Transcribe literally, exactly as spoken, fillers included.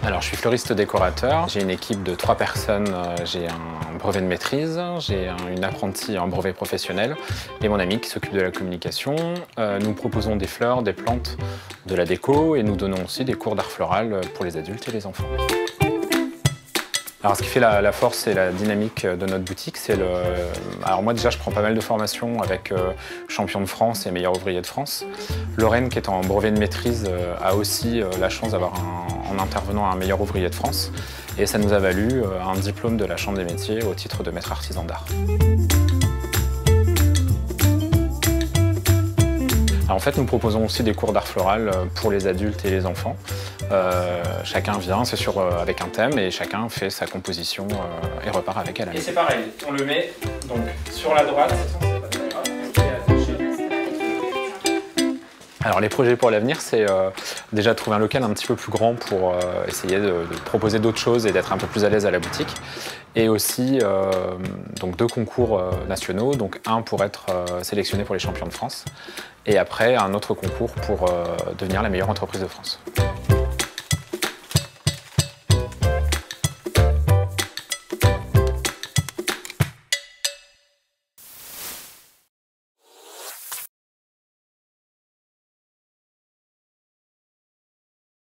Alors, je suis fleuriste décorateur. J'ai une équipe de trois personnes. J'ai un brevet de maîtrise, j'ai un, une apprentie en brevet professionnel et mon ami qui s'occupe de la communication. Euh, nous proposons des fleurs, des plantes, de la déco et nous donnons aussi des cours d'art floral pour les adultes et les enfants. Alors, ce qui fait la, la force et la dynamique de notre boutique, c'est le... Alors moi déjà, je prends pas mal de formations avec euh, champion de France et meilleur ouvrier de France. Lorraine, qui est en brevet de maîtrise, euh, a aussi euh, la chance d'avoir, en intervenant, un meilleur ouvrier de France. Et ça nous a valu euh, un diplôme de la Chambre des métiers au titre de maître artisan d'art. En fait, nous proposons aussi des cours d'art floral pour les adultes et les enfants. Euh, chacun vient, c'est sur, euh, avec un thème et chacun fait sa composition euh, et repart avec elle. Et c'est pareil, on le met donc sur la droite. Alors les projets pour l'avenir, c'est euh, déjà de trouver un local un petit peu plus grand pour euh, essayer de, de proposer d'autres choses et d'être un peu plus à l'aise à la boutique. Et aussi euh, donc deux concours euh, nationaux, donc un pour être euh, sélectionné pour les champions de France et après un autre concours pour euh, devenir la meilleure entreprise de France.